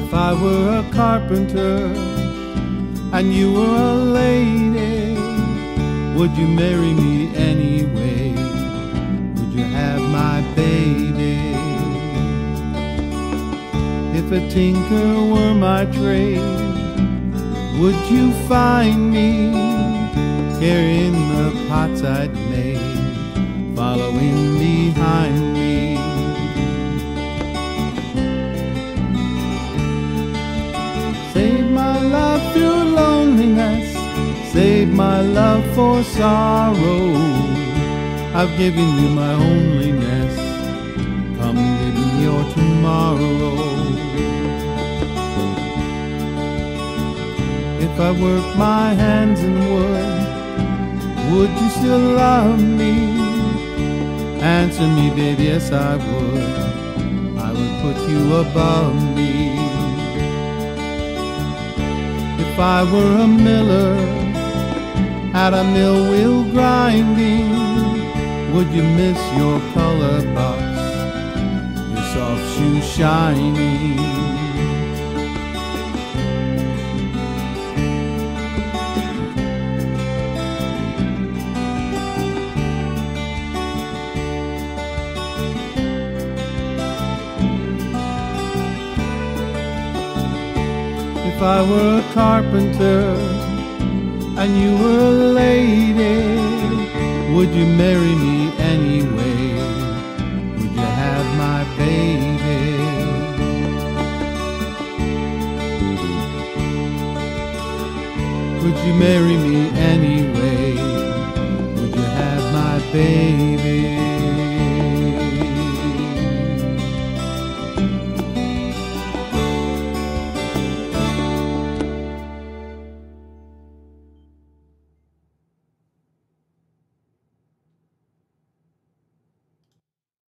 If I were a carpenter and you were a lady, would you marry me anyway? Would you have my baby? If a tinker were my trade, would you find me carrying the pots I'd made, following behind me? Save my love through loneliness, save my love for sorrow. I've given you my homeliness, come give me your tomorrow. If I work my hands in wood, would you still love me? Answer me, baby, yes I would. I would put you above me. If I were a miller at a mill wheel grinding, would you miss your color box, your soft shoes shining? If I were a carpenter and you were a lady, would you marry me anyway? Would you have my baby? Would you marry me anyway? Would you have my baby?